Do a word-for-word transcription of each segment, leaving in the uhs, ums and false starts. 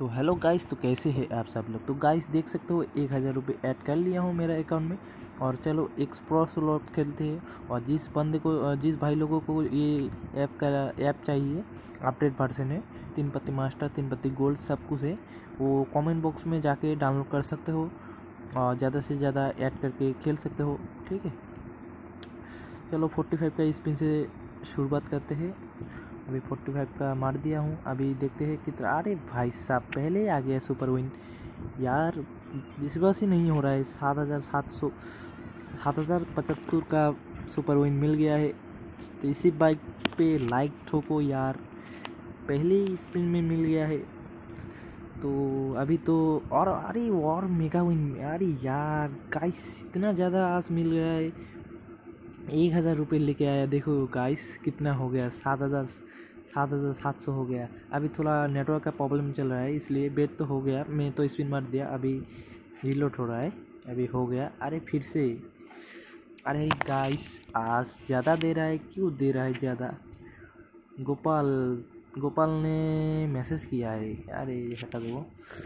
तो hello guys, तो कैसे हैं आप सब लोग। तो गाइस देख सकते हो एक हज़ार रुपये ऐड कर लिया हूँ मेरा अकाउंट में। और चलो एक प्रो स्लॉट खेलते हैं। और जिस बंदे को जिस भाई लोगों को ये ऐप का ऐप चाहिए, अपडेट वर्जन है, तीन पत्ती मास्टर, तीन पत्ती गोल्ड, सब कुछ है, वो कमेंट बॉक्स में जाके डाउनलोड कर सकते हो और ज़्यादा से ज़्यादा ऐड करके खेल सकते हो। ठीक है, चलो फोर्टी फाइव का स्पिन से शुरुआत करते हैं। अभी फोर्टी फाइव का मार दिया हूँ। अभी देखते हैं कितना। अरे भाई साहब, पहले ही आ गया सुपर विन यार, विश्वास ही नहीं हो रहा है। सात हज़ार सात सौ सात हज़ार पचहत्तर का सुपर विन मिल गया है। तो इसी बाइक पे लाइक ठोको यार, पहले ही स्पिन में मिल गया है। तो अभी तो और अरे और मेगा विन, अरे यार गाइस इतना ज़्यादा आज मिल रहा है। एक हज़ार रुपये लेके आया, देखो गाइस कितना हो गया, सात हज़ार सात हज़ार सात सौ हो गया। अभी थोड़ा नेटवर्क का प्रॉब्लम चल रहा है, इसलिए बेट तो हो गया, मैं तो स्पिन मार दिया। अभी रीलोड हो रहा है, अभी हो गया। अरे फिर से, अरे गाइस आज ज़्यादा दे रहा है, क्यों दे रहा है ज़्यादा। गोपाल गोपाल ने मैसेज किया है, अरे हटा दो।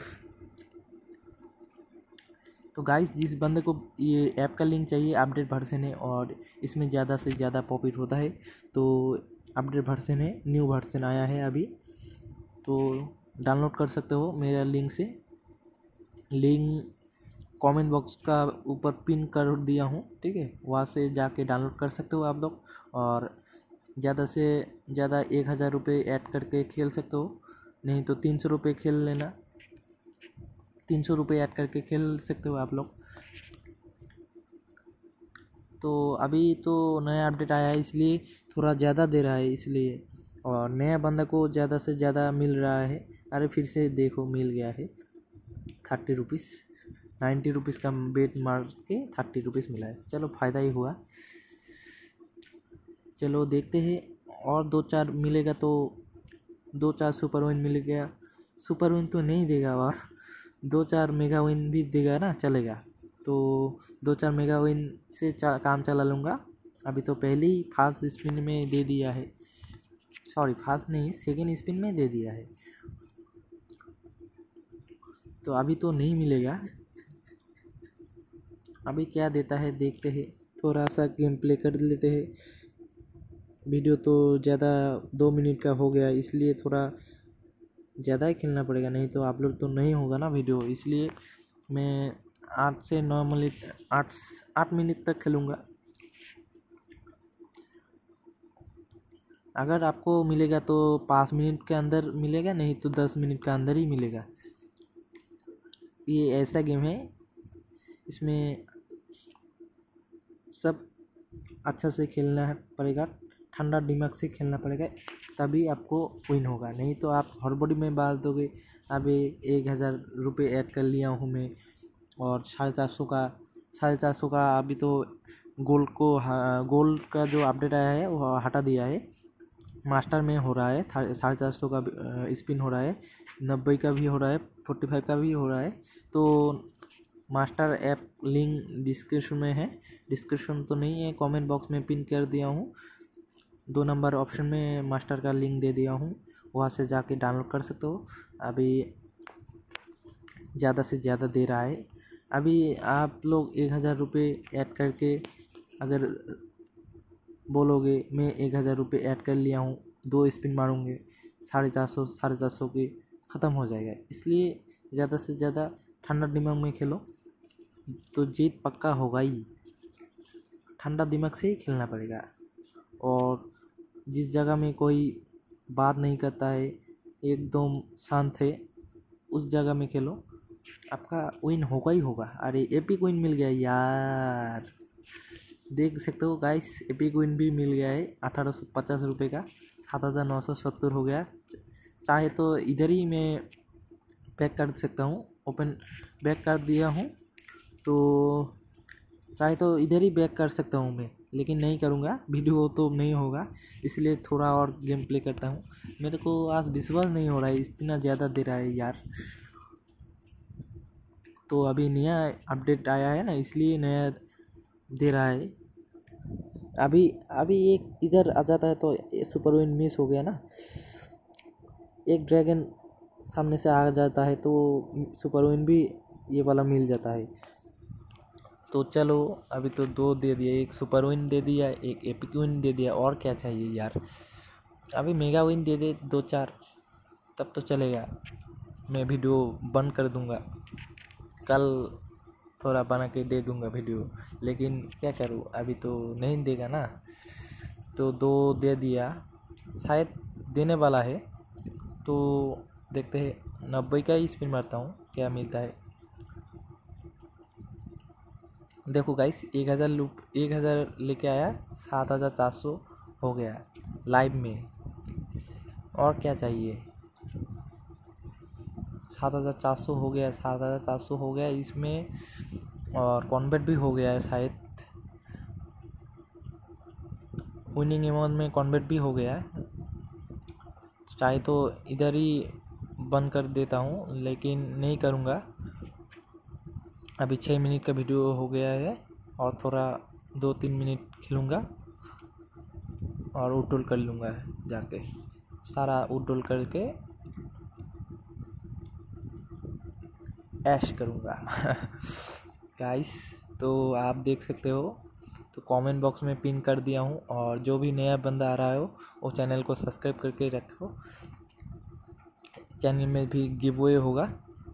तो गाइस जिस बंदे को ये ऐप का लिंक चाहिए, अपडेट वर्जन है और इसमें ज़्यादा से ज़्यादा प्रॉफिट होता है। तो अपडेट वर्जन है, न्यू वर्जन आया है अभी, तो डाउनलोड कर सकते हो मेरा लिंक से। लिंक कमेंट बॉक्स का ऊपर पिन कर दिया हूँ, ठीक है, वहाँ से जाके डाउनलोड कर सकते हो आप लोग। और ज़्यादा से ज़्यादा एक हज़ार रुपये ऐड करके खेल सकते हो, नहीं तो तीन सौ रुपये खेल लेना, तीन सौ रुपये ऐड करके खेल सकते हो आप लोग। तो अभी तो नया अपडेट आया है, इसलिए थोड़ा ज़्यादा दे रहा है इसलिए, और नया बंदा को ज़्यादा से ज़्यादा मिल रहा है। अरे फिर से देखो मिल गया है थर्टी रुपीज़, नाइन्टी रुपीज़ का बेट मार के थर्टी रुपीज़ मिला है। चलो फ़ायदा ही हुआ। चलो देखते हैं, और दो चार मिलेगा तो दो चार सुपर विन मिल गया। सुपर विन तो नहीं देगा, और दो चार मेगा विन भी देगा ना, चलेगा। तो दो चार मेगा विन से चा, काम चला लूँगा। अभी तो पहले ही फास्ट स्पिन में दे दिया है, सॉरी फास्ट नहीं, सेकेंड स्पिन में दे दिया है। तो अभी तो नहीं मिलेगा, अभी क्या देता है देखते हैं। थोड़ा सा गेम प्ले कर लेते हैं। वीडियो तो ज़्यादा दो मिनट का हो गया, इसलिए थोड़ा ज़्यादा ही खेलना पड़ेगा, नहीं तो आप लोग तो नहीं होगा ना वीडियो। इसलिए मैं आठ से नौ मिनट आठ आठ मिनट तक खेलूँगा। अगर आपको मिलेगा तो पाँच मिनट के अंदर मिलेगा, नहीं तो दस मिनट के अंदर ही मिलेगा। ये ऐसा गेम है, इसमें सब अच्छा से खेलना पड़ेगा, ठंडा दिमाग से खेलना पड़ेगा, तभी आपको विन होगा। नहीं तो आप हड़बड़ी में बात दोगे। अभी एक हज़ार रुपये ऐड कर लिया हूँ मैं, और साढ़े चार सौ का साढ़े चार सौ का अभी तो गोल्ड को गोल्ड का जो अपडेट आया है वो हटा दिया है। मास्टर में हो रहा है, साढ़े चार सौ का स्पिन हो रहा है, नब्बे का भी हो रहा है, फोर्टी फाइव का भी हो रहा है। तो मास्टर ऐप लिंक डिस्क्रिप्शन में है, डिस्क्रिप्शन तो नहीं है, कमेंट बॉक्स में पिन कर दिया हूँ। दो नंबर ऑप्शन में मास्टर का लिंक दे दिया हूँ, वहाँ से जाके डाउनलोड कर सकते हो। अभी ज़्यादा से ज़्यादा दे रहा है। अभी आप लोग एक हज़ार रुपये ऐड करके अगर बोलोगे मैं एक हज़ार रुपये ऐड कर लिया हूँ, दो स्पिन मारूंगे, साढ़े चार सौ साढ़े चार सौ की ख़त्म हो जाएगा। इसलिए ज़्यादा से ज़्यादा ठंडा दिमाग में खेलो, तो जीत पक्का होगा ही। ठंडा दिमाग से ही खेलना पड़ेगा। और जिस जगह में कोई बात नहीं करता है, एकदम शांत है, उस जगह में खेलो, आपका विन होगा ही होगा। अरे एपिक विन मिल गया यार, देख सकते हो गाइस, एपिक विन भी मिल गया है अठारह सौ पचास रुपये का, सात हज़ार नौ सौ सत्तर हो गया। चाहे तो इधर ही मैं बैक कर सकता हूँ, ओपन बैक कर दिया हूँ, तो चाहे तो इधर ही बैक कर सकता हूँ मैं, लेकिन नहीं करूँगा, वीडियो तो नहीं होगा, इसलिए थोड़ा और गेम प्ले करता हूँ। मेरे को आज विश्वास नहीं हो रहा है, इतना ज़्यादा दे रहा है यार। तो अभी नया अपडेट आया है ना, इसलिए नया दे रहा है। अभी अभी एक इधर आ जाता है तो सुपर विन मिस हो गया ना। एक ड्रैगन सामने से आ जाता है तो सुपर विन भी ये वाला मिल जाता है। तो चलो अभी तो दो दे दिए, एक सुपर विन दे दिया, एक एपिक विन दे दिया, और क्या चाहिए यार। अभी मेगा विन दे दे दो चार, तब तो चलेगा। मैं वीडियो बंद कर दूंगा, कल थोड़ा बना के दे दूंगा वीडियो, लेकिन क्या करूँ, अभी तो नहीं देगा ना। तो दो दे दिया, शायद देने वाला है। तो देखते हैं, नब्बे का ही स्पिन मारता हूँ, क्या मिलता है। देखो गाइस, एक हज़ार लूप एक हज़ार लेके आया, सात हज़ार चार सौ हो गया लाइव में। और क्या चाहिए, सात हज़ार चार सौ हो गया, सात हज़ार चार सौ हो गया इसमें, और कॉन्वर्ट भी हो गया है शायद। विनिंग अमाउंट में कॉन्वर्ट भी हो गया है। चाहे तो इधर ही बंद कर देता हूँ, लेकिन नहीं करूँगा। अभी छः मिनट का वीडियो हो गया है, और थोड़ा दो तीन मिनट खेलूँगा और उडोल कर लूँगा जाके, सारा उडोल करके ऐश करूँगा। गाइस, तो आप देख सकते हो, तो कमेंट बॉक्स में पिन कर दिया हूँ, और जो भी नया बंदा आ रहा हो वो चैनल को सब्सक्राइब करके रखो। चैनल में भी गिव अवे होगा,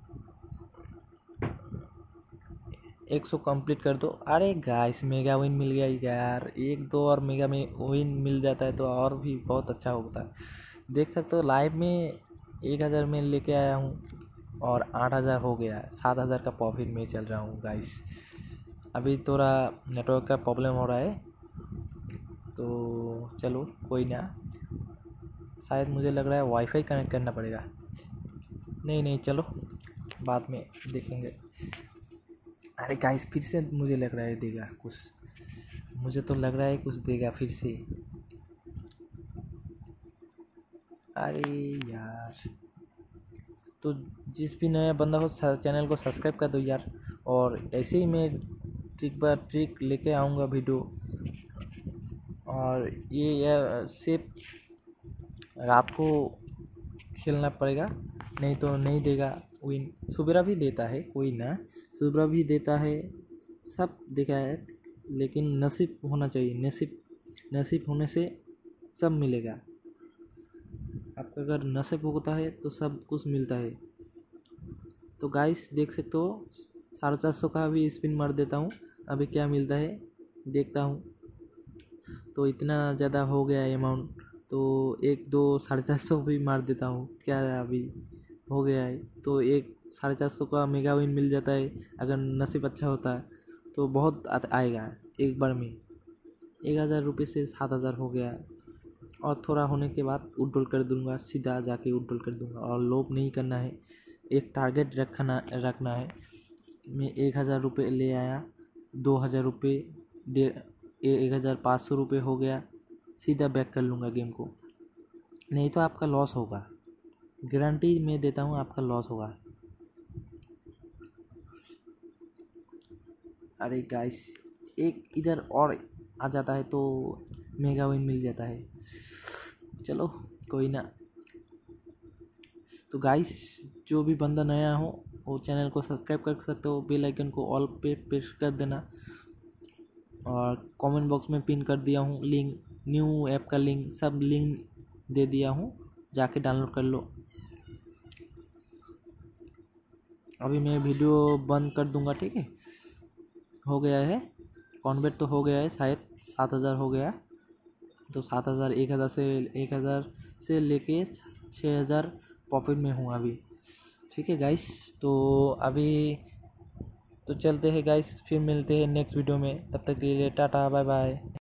एक सौ कंप्लीट कर दो। अरे गाइस, मेगा विन मिल गया यार, एक दो और मेगा में विन मिल जाता है तो और भी बहुत अच्छा होता है। देख सकते हो लाइव में एक हज़ार में लेके आया हूँ, और आठ हज़ार हो गया, सात हज़ार का प्रॉफिट में चल रहा हूँ गाइस। अभी थोड़ा नेटवर्क का प्रॉब्लम हो रहा है, तो चलो कोई ना, शायद मुझे लग रहा है वाईफाई कनेक्ट करना पड़ेगा। नहीं नहीं, चलो बाद में देखेंगे। अरे गाइस, फिर से मुझे लग रहा है देगा कुछ, मुझे तो लग रहा है कुछ देगा फिर से। अरे यार, तो जिस भी नया बंदा हो चैनल को सब्सक्राइब कर दो यार। और ऐसे ही मैं ट्रिक बाय ट्रिक लेके आऊँगा वीडियो, और ये सिर्फ रात को खेलना पड़ेगा, नहीं तो नहीं देगा विन। सुबह भी देता है, कोई ना, सुबह भी देता है, सब देखा है, लेकिन नसीब होना चाहिए। नसीब नसीब होने से सब मिलेगा। आपका अगर नसीब होता है तो सब कुछ मिलता है। तो गाइस देख सकते हो, साढ़े चार सौ का भी स्पिन मार देता हूँ, अभी क्या मिलता है देखता हूँ। तो इतना ज़्यादा हो गया अमाउंट, तो एक दो साढ़े चार सौ भी मार देता हूँ, क्या अभी हो गया है। तो एक साढ़े चार सौ का मेगा विन मिल जाता है, अगर नसीब अच्छा होता है तो बहुत आएगा एक बार में। एक हज़ार रुपये से सात हज़ार हो गया, और थोड़ा होने के बाद उडोल कर दूंगा, सीधा जाके उडोल कर दूंगा। और लोभ नहीं करना है, एक टारगेट रखना रखना है। मैं एक हज़ार रुपये ले आया, दो हज़ार रुपये, डेढ़ एक हज़ार पाँच सौ रुपये हो गया, सीधा बैक कर लूँगा गेम को, नहीं तो आपका लॉस होगा, गारंटी मैं देता हूँ, आपका लॉस होगा। अरे गाइस, एक इधर और आ जाता है तो मेगा विन मिल जाता है, चलो कोई ना। तो गाइस, जो भी बंदा नया हो वो चैनल को सब्सक्राइब कर सकते हो, बेल आइकन को ऑल पे प्रेस कर देना, और कमेंट बॉक्स में पिन कर दिया हूँ लिंक, न्यू ऐप का लिंक, सब लिंक दे दिया हूँ, जाके डाउनलोड कर लो। अभी मैं वीडियो बंद कर दूंगा, ठीक है। हो गया है कॉन्वर्ट, तो हो गया है शायद, सात हज़ार हो गया। तो सात हज़ार एक हज़ार से एक हज़ार से लेके छः हज़ार प्रॉफिट में हूँ अभी, ठीक है गाइस। तो अभी तो चलते हैं गाइस, फिर मिलते हैं नेक्स्ट वीडियो में, तब तक के लिए टाटा बाय बाय।